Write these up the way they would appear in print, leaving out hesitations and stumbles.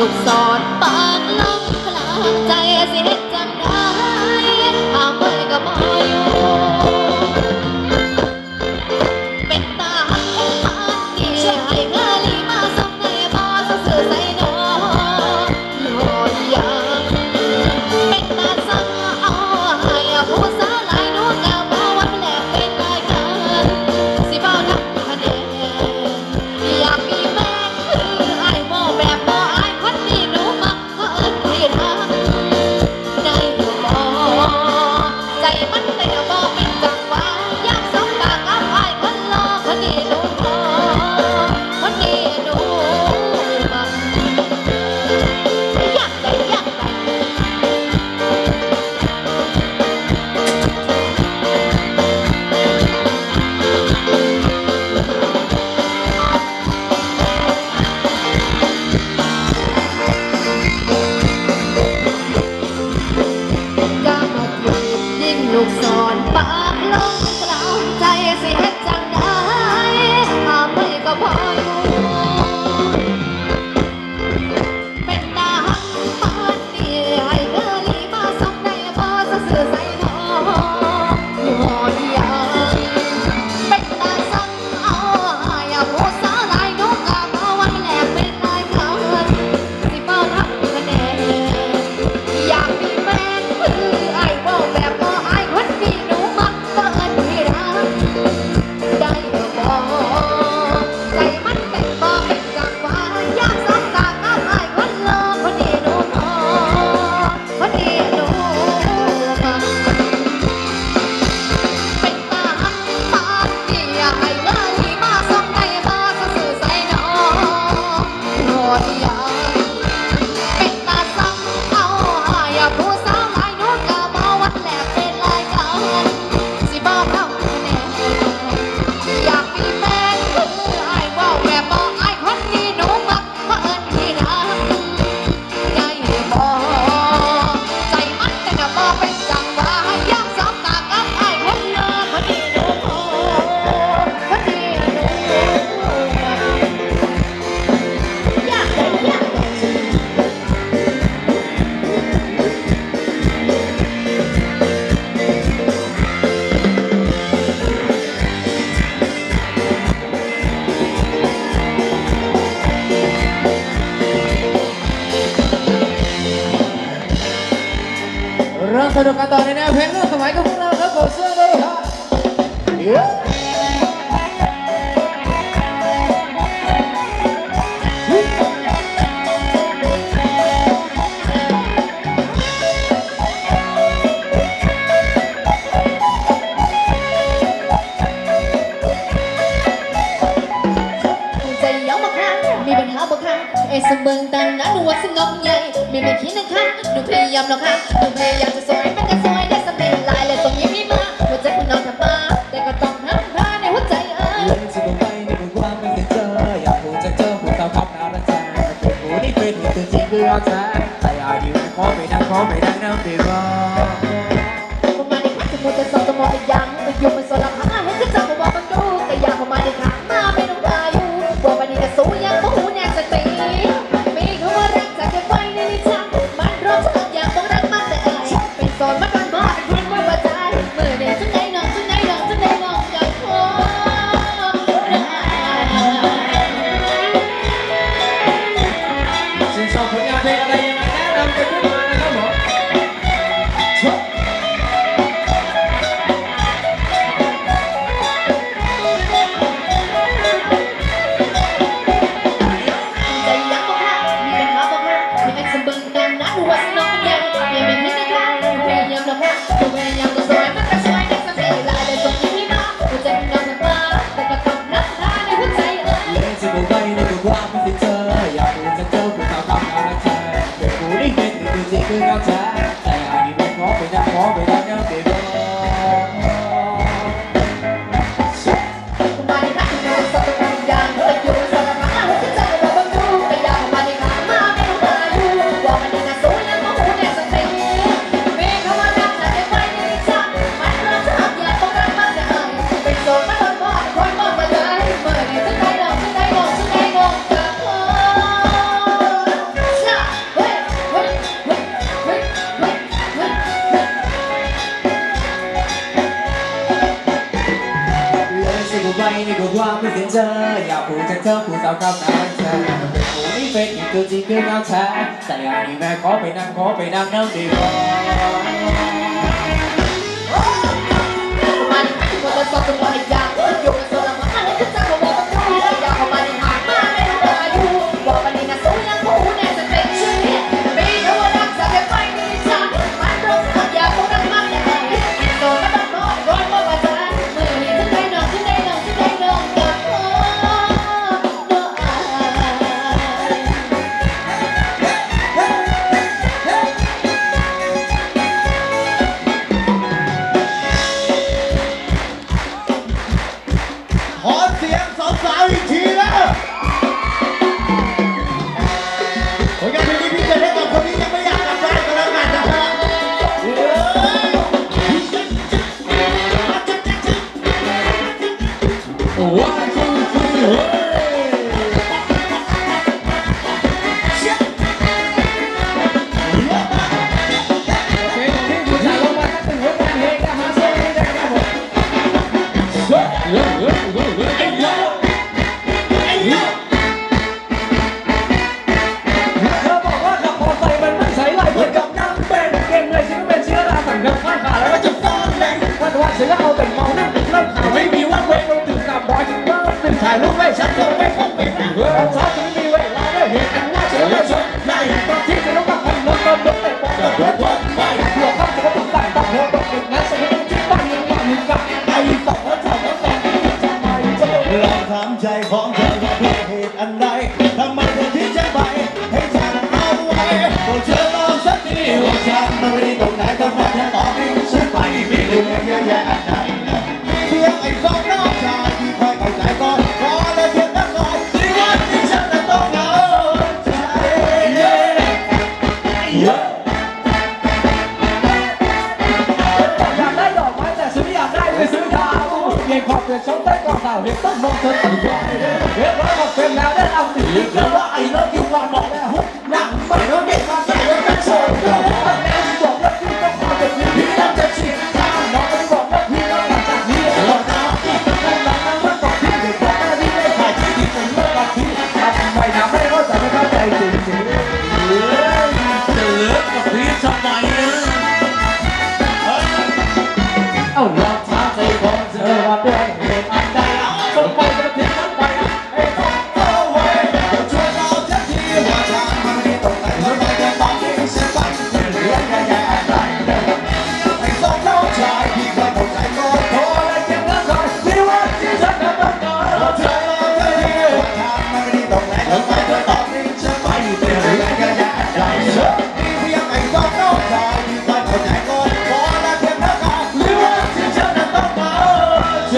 ลูกศรปากลงพลางใจสิเฮ็ดจังได้หาไม่ก็บ่อยู่เป็นตาหักพานนี่ให้เงาลีมาส่งในบ่อซื่อใส่ดอกหน่อยยังเป็นตาสั่งเอาให้ผู้สาวหลายนู้นก็บ่ว่าแลกเป็นรายการสิบ่ทำคะแนนอยากมีแฟนคือไอ้โม่แบบบ่อายคนนี้หนูมักก็เอิ้นที่รักได้บ่ใจมันเต้นบ่เป็นจังหวะอยากสบตากับไอ้คนหล่อคนนี้หนูขอคนนี้หนูมักอยากได้อยากได้อย่ามาถูกยิงลูกศรปากลงกลางใจสิเฮ็ดจังได้หาไม่ก็พออยู่เป็นตาหักปานนี้ให้เงาลีมาส่งในบ่อซื่อใส่ดอกหน่อยยังเป็นตาสั่งเอาให้ผู้สาวหลายหนูก็บ่ว่าแลกเป็นรายการสิบ่ทำคะแนนอยากมีแฟนคือไอ้โม่แบบบ่อายคนนี้หนูมักก็เอิ้นที่รักได้บ่ใจมันเต้นบ่เป็นจังหวะอยากสบตากับไอ้คนหล่อคนนี้หนูขอคนนี้หนูมักเป็นตาหักปานนี้ให้เงาลีมาส่งในบ่อซื่อใส่ดอกหน่อยยังเป็นตาสั่งเอาให้ผู้สาวหลายหนูก็บ่ว่าแลกเป็นรายการสิบ่ทำคะแนนอยากมีแฟนคือไอ้โม่แบบบ่อายคนนี้หนูมักก็เอิ้นที่รักได้บ่ใจมันเต้นบ่เป็นจังหวะอยากสบตากับไอ้คนหล่อคนนี้หนูขอคนนี้หนูมักอยากได้อยากได้เริ่มสนุกกันต่อในแนวเพลงร่วมสมัยกับพวกเราครับผมเสื้อเลยครับใจเย้ามาครั้งมีปัญหาบางครั้งเอสเบิงดังนั้นหนูว่าสงบใหญ่ไม่คิดนะครับหนูพยายามหรอกค่ะหนูพยายามจะสวยมันก็สวยได้สำเร็จลายเลยส่งยิ้มให้มาหัวใจคุณนอนทำมาแต่ก็ต้องทำท่าในหัวใจเรื่องที่ลงไปในบนความไม่เคยเจออยากพูดจะเจอพูดตามคำนาละใจแต่กูนี่เป็นตัวจริงคือเอาใจแต่อยากอยู่ขอไปนั่งน้ำเดือดร้อนประมาณนี้ค่ะจะมัวแต่สอบจะมองไปยังไปยุ่งไปสนละหาเห็นก็จับมาบอกมันดูแต่อยากประมาณนี้ค่ะมาไม่ต้องพาอยู่บอกวันนี้ก็สู้ยังบ่หูแน่สักทีมีคำว่ารักจากแค่ไฟในลิ้นชักมันร้องฉันอยากต้องรักมันแต่ไอ้เป็นโซนมันกันบ่เป็นคนว่าใจเมื่อเด็กจังไหนน้องจังไหนน้องจังไหนน้องกับพ่อชื่นชอบผลงานเพลงอะไรยังไงแนะนำกันขึ้นมานะครับผมชอบเจอผู้สาวกับนางแท้เป็นผู้นี้เป็นอีกตัวจริงคือเงาแท้แต่อันนี้แม่ขอไปนั่งน้ำดีกว่ามันก็จะสอนตัวให้ยากอยู่กับโซลามันให้จะจับบอกมันรู้อยากเข้ามาในหางมาไม่รู้ว่าอยู่บอกมันนี่นะสู้ยังผู้แน่จะเป็นชื่อนี้ไม่รู้ว่ารักจะเป็นไปดีจังมันรู้สักอย่างคงนั่งมันยังไงโดนมันต้องร้อยว่าประจานมือนี้จะได้น้องกับพ่อเนาะขอเสียงสาวๆอีกทีแล้วผมอยากเป็นพิเศษให้กับคนที่ยังไม่อยากกลับบ้านก็แล้วกันนะฮะว้าวชูชูเฮ้ฉันก็เอาแต่เมานั่งเล่าข่าวไม่มีว่าเวรตื่นตามบอยถึงว่าตื่นถ่ายรูปไม่ฉันคงไม่คงไม่ถึงเรื่องช้าจะไม่มีเวลาได้เห็นกันว่าฉันไม่ชอบใหญ่ตอนที่ฉันต้องมาพันล้มแต่ปอกจะโดนวันไม่หัวข้าจะต้องตัดตัดหัวตกตึกนั้นฉันต้องที่บ้านยังว่ามึงกับไอ้สองแล้วทำแล้วแต่ทำไมเจ้าลองถามใจของเธอว่าด้วยเหตุอันใดทำไมเธอทิ้งฉันไปให้ฉันเอาไว้ก็เธอลองสักทีว่าฉันมันไม่ได้ตรงไหนทำไมเธอตอบให้ฉันไปไม่รู้เยอะแยะอันใดเพียงไอ้สองน้องชายที่คอยเข้าใจก่อนพอแล้วเพียงนั้นหน่อยที่วันที่ฉันนั้นต้องเหงาใจเย่เย่อยากได้ดอกไม้แต่ฉันไม่อยากได้เลยซื้อดาวเย็นขอบเกิดช่องใต้กองสาวเรียกต้องมองเธอตื่นตัวเรียกร้อยกับเป็นแล้วได้เอาตีแล้วว่าไอ้เลิกกินวันบอกแล้วหนังไม่เลิกเก็บมาใส่ไว้เป็นโซ่แล้วบอกว่าที่ต้องมาจากนี้พี่ต้องจะฉีดน้องไม่บอกว่าพี่ต้องมาจากนี้หลอกน้ำที่ต้องการน้ำมันต้องพี่เด็กบอกว่าที่ไม่ขายที่ที่ผมเลิกกับพี่ทำไมทำให้เขาจะไม่เข้าใจจริงๆจะเลิกกับพี่ทำไมเอาลองถามใจของเธอว่าด้วยเหตุอันใดทำไมจะทิ้งฉันไปไอ้ต้องเอาไว้ช่วยเราสักทีว่าฉันมันไม่ตรงไหนทำไมจะต้องทิ้งฉันไปเรื่องใหญ่ๆอะไรไอ้สองน้องชายที่เคยเข้าใจก่อนพอและเก็บเงินก่อนที่ว่าที่ฉันทำต้องการเราช่วยเราสักทีว่าฉันมันไม่ตรงไหนทำไมจะต้องทิ้งฉันไปเรื่องใหญ่ๆอะไรเพียงไอ้สองน้องชายที่เคยเข้าใจก่อนพอและเก็บเงินก่อนที่ว่าที่ฉันทำต้องการใจ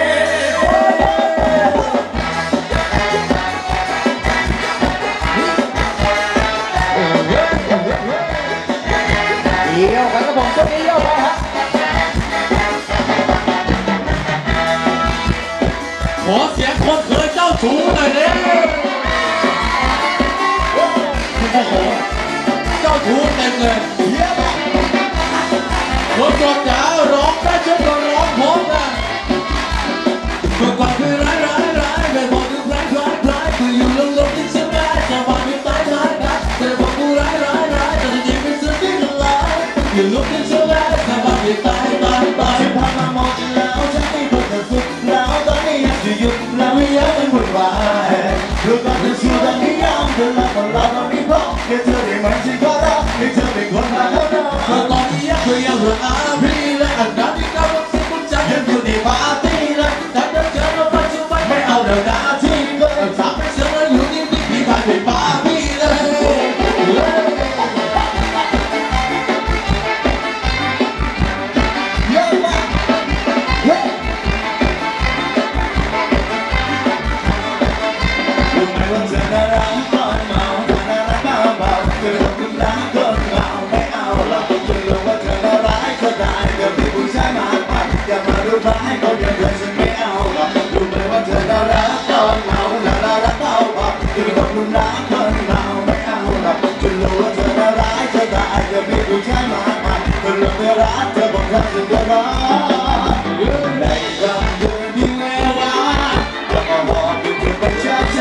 เยี่ยวกันกระบอกช่วงนี้เยี่ยวไปฮะขอเสียงคนเคยเจ้าชู้หน่อยเนี่ยเจ้าชู้เต็มเลยเยี่ยมคนจดจ๋าร้องได้ช่วยกันร้องพร้อมกันเมื่อก่อนคือร้ายแต่พอคือร้ายคืออยู่ลงที่ฉันได้จะว่าไม่ตายกันแต่พอกูร้ายแต่จริงเป็นสิ่งที่ร้ายอยู่ลงที่ฉันได้จะว่าไม่ตายฉันพามามองแล้วฉันไม่เพิ่งจะสุดแล้วตอนนี้อยากจะหยุดแล้วไม่อยากเป็นวุ่นวายดูก่อนจะสู้ตอนนี้ยอมเธอแล้วคนเราต้องมีพร้อมแค่เธอได้ไหมฉันขอร้องให้เธอเป็นคนมาแล้วนะเมื่อตอนนี้อยากเรื่องอารีและอันนั้นที่เขาบอกสิ่งคุณใจยังอยู่ในปาร์ตี้เลยแต่เธอเจอมาปัจจุบันไม่เอาเรื่องหน้าที่ก็ทำให้ฉันอยู่นิ่งๆที่ผ่านไปปาร์ตี้เลยเยอะมากรู้ไหมว่าเธอน่ารักตอนเมาน่ารักเบาๆเธอคุณรักคนเมาไม่เอาเราต้องรู้ว่าเธอน่ารักก็ได้เดี๋ยวมีผู้ชายมาปัดอย่ามาดูร้ายเขาอย่างเธอฉันไม่เอาหรอกรู้ไหมว่าเธอน่ารักตอนเมาน่ารักเบาๆเธอคุณรักคนเมาไม่เอาหรอกจะรู้ว่าเธอน่ารักก็ได้เดี๋ยวมีผู้ชายมาปัดเธอเลิกไม่รักเธอบอกรักฉันก็รักในคำเดินที่แม้ว่าจะมาบอกอยู่ที่เป็นชาติ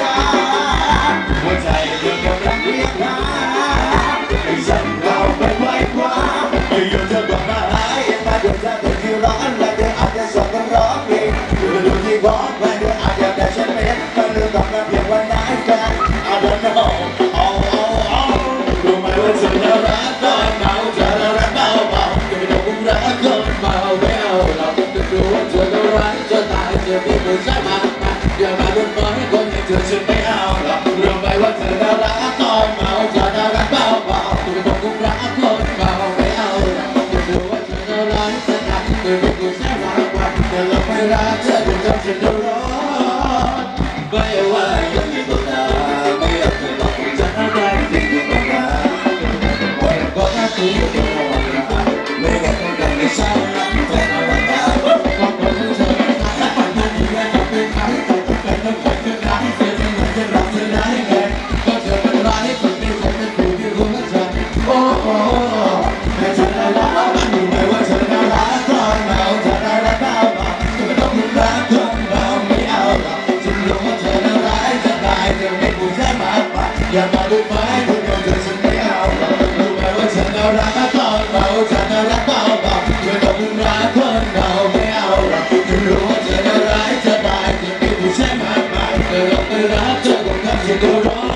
right back I don't knowรู้ไหมว่าเธอน่ารักตอนเมาเธอน่ารักเบาๆจะไม่ต้องอุ้มรักคนเมาไม่เอาเราจะรู้ว่าเธอน่ารักจะตายจะมีผู้ชายมากมายอย่ามาดูน้อยคนอย่างเธอฉันไม่เอาหรอกรู้ไหมว่าเธอน่ารักตอนเมาเธอน่ารักเบาๆจะไม่ต้องอุ้มรักคนเมาไม่เอาหรอกจะรู้ว่าเธอน่ารักจะตายจะมีผู้ชายมากมายแต่เราไม่รักเธอจะทำฉันร้อนไม่ว่าจะมีตัวตาไม่อยากจะหลอกฉันอะไรที่อยู่ตรงนั้นก็ถ้าคุณอยู่ตรงนั้นไม่แค่ต้องการไม่ใช่แต่เอาไว้ได้ก็คนที่เธอรักมันนั่นเองจะเป็นใครแต่ต้องเป็นคนรักเสียที่เหมือนจะรักเธอได้ไงก็เธอเป็นร้ายคนที่ฉันเป็นผู้ที่รู้ว่าฉันโอ้โหแต่ฉันน่ารักรู้ไหมว่าเธอน่ารักตอนเมาเธอน่ารักเบาๆจะไม่ต้องรู้รักคนเมาไม่เอาหรอกฉันรู้ว่าเธอน่ารักจะตายจะไม่ผู้ชายมากมายอย่ามาดูไหมคนเดียวเธอฉันไม่เอาหรอกรู้ไหมว่าฉันน่ารักตอนเมาฉันน่ารักเบาๆไม่ต้องรู้รักคนเมาไม่เอาหรอกฉันรู้ว่าเธอน่ารักจะตายจะไม่ผู้ชายมากมายแต่เราไม่รักเธอคงทำฉันร้อน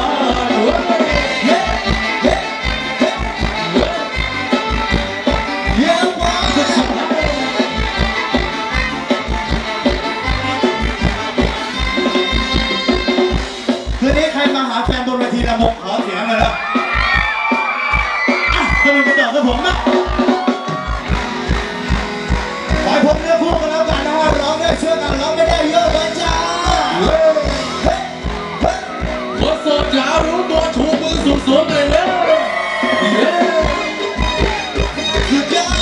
คืนนี้ใครมาหาแฟนบนเวทีระบบขอเสียงเลยนะถ้ามันจะตอบกับผมนะขอให้ผมเลือกคู่กันแล้วกันนะฮะร้องได้ช่วยกันร้องไม่ได้เยอะเลยจ้าคนโสดอย่ารู้ตัวชูมือสูงๆเลยเลยสุดยอด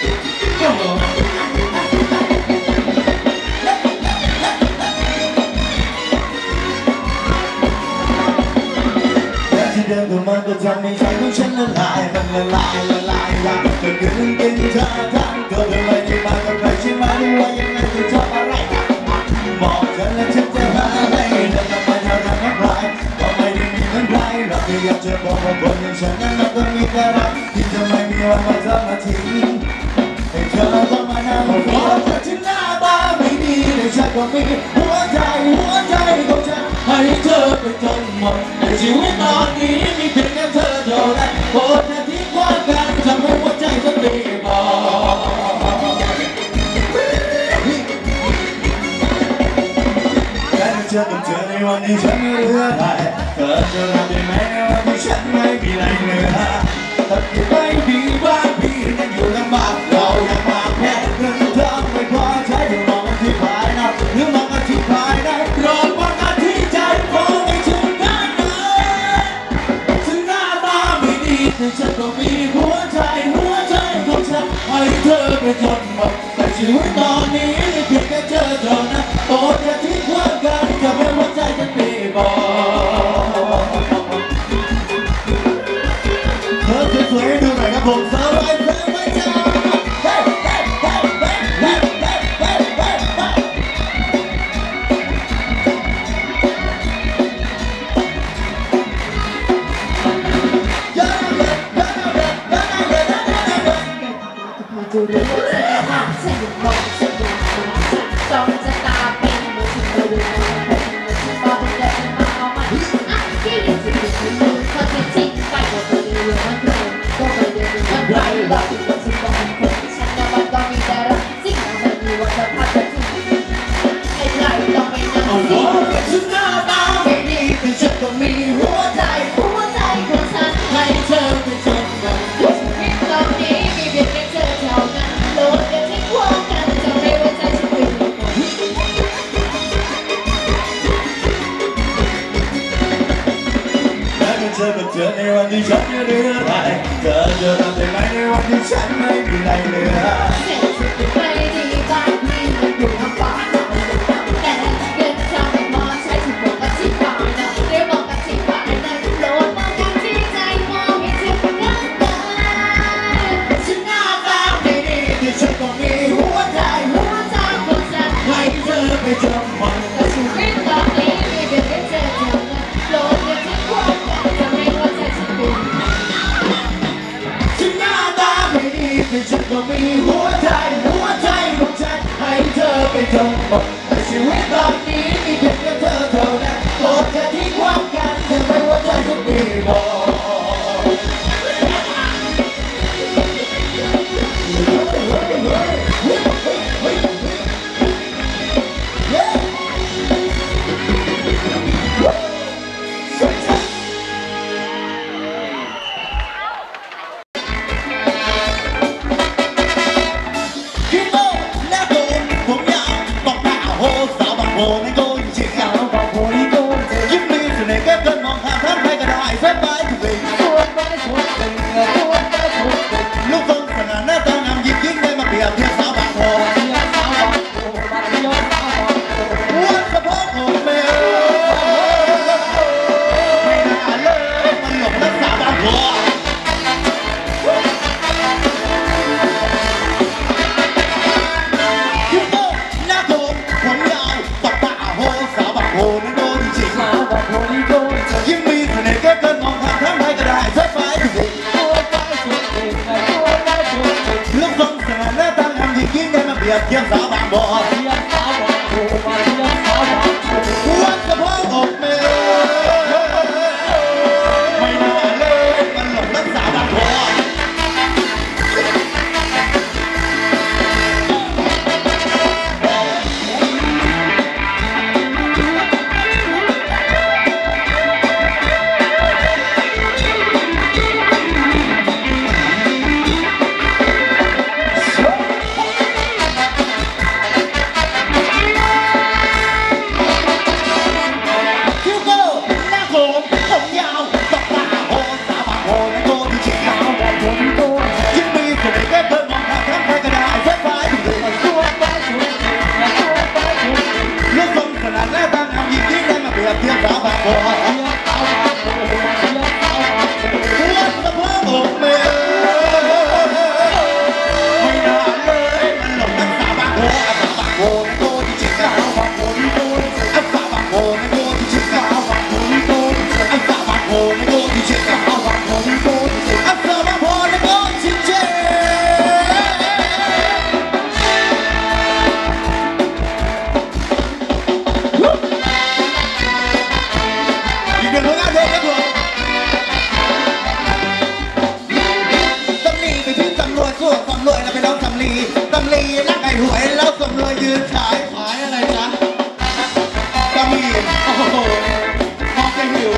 ที่เดินเข้ามาก็ทำให้ใจของฉันละลายมันละลายอยากจะกินเธอทั้งตัวเธอไม่ได้มากับใครใช่ไหมว่ายังไงจะชอบอะไรบอกฉันแล้วฉันจะหาให้เธอทำไมเธอทำอะไรก็ไม่ได้มีเหมือนใครเราแค่อยากจะบอกว่าคนอย่างฉันนั้นมันก็มีแต่รักที่จะไม่มีวันมาเธอมาทิ้งให้เธอต้องมานั่งรอเธอที่หน้าตาไม่ดีแต่ฉันก็มีหัวใจของฉันให้เธอไปจนหมดในชีวิตตอนนี้มีเพียงแค่เธอเท่านั้นโปรดอย่าทิ้งความกันทำให้หัวใจฉันตีบอกแค่เจอกับเธอในวันที่ฉันไม่เหลืออะไรเธอจะรับได้ไหมในวันที่ฉันไม่มีอะไรเหลือถ้าที่ไม่ดีบ้างพี่นั้นอยู่ลำบากเราอยากมาแค่เงินทองไม่พอใช้ถึงมองกันที่ภายนอกหรือมองกันที่ภายในโปรดมองกันที่ใจมองไม่ถึงกันเลยถึงหน้าตาไม่ดีแต่ฉันก็มีหัวใจของฉันให้เธอไปจนหมดแต่ชีวิตตอนนี้เพียงแค่เธอเท่านั้นโปรดอย่าทิ้งความกันจะไม่หัวใจฉันตีบอกเธอสวยๆให้ดูหน่อยครับผมสบายเพลงไม่จ้าดูดูเธอค่ะฉันยังมองฉันยังมองฉันจ้องจะตาเป็นเหมือนฉันก็ดูมันบอกเดินมาเอามาที่ยังจะดูดูเขาจะทิ้งไปก็ไปเรื่องมันเดินก็ไปเรื่องมันไรหรอกฉันก็เป็นคนฉันก็มันก็มีแต่รักสิ่งที่ไม่มีวันจะพัดจะทิ้งให้ใครต้องไปนั่งสิ่งฉันหน้าตาไม่ดีแต่ฉันก็มีหัวใจของฉันให้เธอไปจนหมดชีวิตตอนนี้มีเพียงแค่เธอเท่านั้นโลกจะทิ้งความกันจะไม่ไว้ใจฉันเป็นคนเธอกับเธอในวันที่ฉันไม่เหลืออะไรเธอจะทำได้ไหมในวันที่ฉันไม่มีอะไรเหลือเศรษฐกิจไม่ดีบ้านพี่มันอยู่ลำบากแต่เงินทำไม่พอใช้ถึงบอกกันที่ฝ่ายนะเรียกบอกกันที่ฝ่ายนะโลดมองกันที่ใจมองไม่ถึงกันได้ฉันหน้าตาไม่ดีแต่ฉันก็มีหัวใจของฉันให้เธอไปจนหมดแต่ชีวิตตอนนี้มีเพียงแค่เธอเท่านั้นโลดจะทิ้งความกันจะไม่ว่าใจฉันเป็นฉันหน้าตาไม่ดีแต่ฉันก็มีหัวใจยิ้มมีเสน่ห์เกินมองผ่านทำไมก็ได้ใช้ไฟทุกทีเรื่องทรงเสน่ห์และตั้งคำยิ่งยิ่งได้มาเปรียบเทียมสาวบางบ่อวัดสะพานอกเมย์ไม่น่าเลยมันหลงรักสาวบางบ่อเทียมสาวบางบ่อวัดสะพานอกเมย์ไม่น่าเลยมันหลงรักสาวบางบ่อสาวบางบ่อในโกที่จริงสาวบางบ่อที่โกสาวบางบ่อในโกที่จริงสาวบางบ่อที่โกสาวบางบ่อในโกที่จริงสาวบางบ่อที่โกสาวบางบ่อในโกที่จริงเดี๋ยวนะเดี๋ยวนะตำลีไปพิมพ์ตำรวจสู้ตำรวจแล้วไปร้องตำลีรักไอ้หวยแล้วตำรวจยืนขายอะไรจ๊ะตำลีโอ้โหมองจะหิว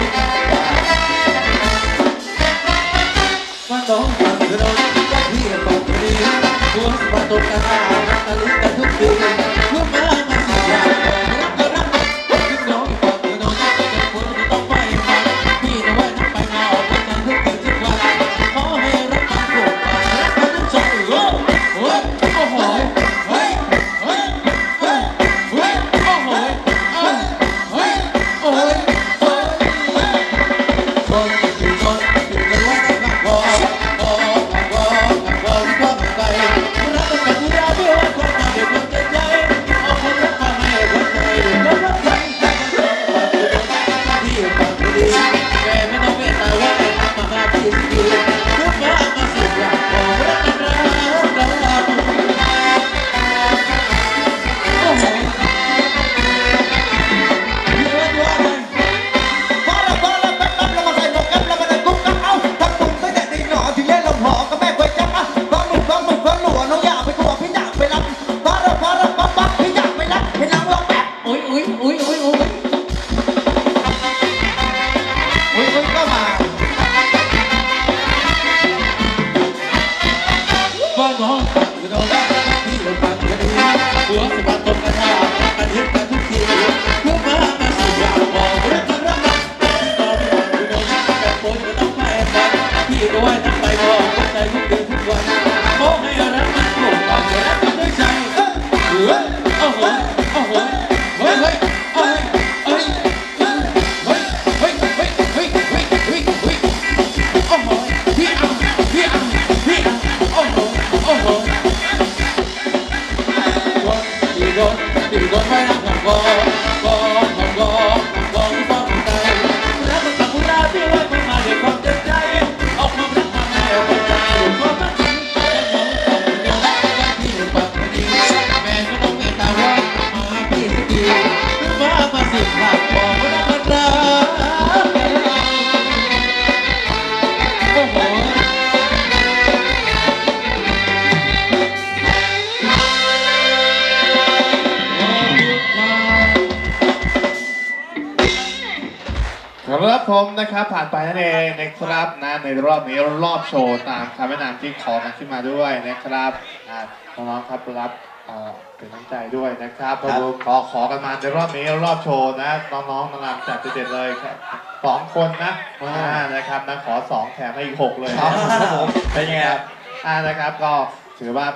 ว่าน้องฟังคือน้องว่าพี่บอกดีหัวสะบัดตกกระตาตะลึงกันทุกทีเมื่อมาสิอยากบอกรักก็รักคือน้องฟังคือน้องจะควรจะต้องไปฟังพี่นะว่าน้ำไปมาออกกันทุกคืนทุกวันขอให้รักกันโกรธรักกันทุกใจโอ้โหโอ้โหเฮ้ยเฮ้ยเฮ้ยเฮ้ยโอ้โหเฮ้ยเฮ้ยโอ้ยคนอยู่คนอยู่กันว่ารักกันพอหัวสะบัดตกกระทากันเห็นกันทุกทีเมื่อมาสิอยากบอกรักกันรักกันตอนที่วันที่โดนแต่โปรดไม่ต้องไปฟังพี่ก็ว่าทั้งไปบอกว่าใจทุกคืนทุกวันขอให้รักมันโกรธกันรักกันด้วยใจโอ้โหโอ้โหเฮ้ยเฮ้ยเฮ้ยเฮ้ยเฮ้ยเฮ้ยเฮ้ยเฮ้ยเฮ้ยเฮ้ยเฮ้ยเฮ้ยโอ้โหพี่อ่ะพี่อ่ะพี่อ่ะโอ้โหโอ้โหตีโดนไฟน้ำกองที่ฟ้องใจรักมันกับผู้รักที่ไว้ไม่มาด้วยความเต็มใจออกมารักมาให้เอาใจด้วยความรักที่แต่น้องต้องเดียวรักกันที่หนึ่งปากดีแม่ก็ต้องเมตตาว่ามาพี่สักทีมาสิบหลักบอกว่ารักกันรักโอ้โหครับผมนะครับผ่านไปนั่นเองนะครับนะในรอบนี้รอบโชว์ตามคำแนะนำที่ขอกันขึ้นมาด้วยนะครับน้องๆครับรับเป็นน้ำใจด้วยนะครับขอกันมาในรอบนี้รอบโชว์นะน้องๆนำจัดเด็ดเลยครับ2 คนนะนะครับนะขอ2แถมให้อีก6เลยครับผมเป็นไงครับนะครับก็ถือว่า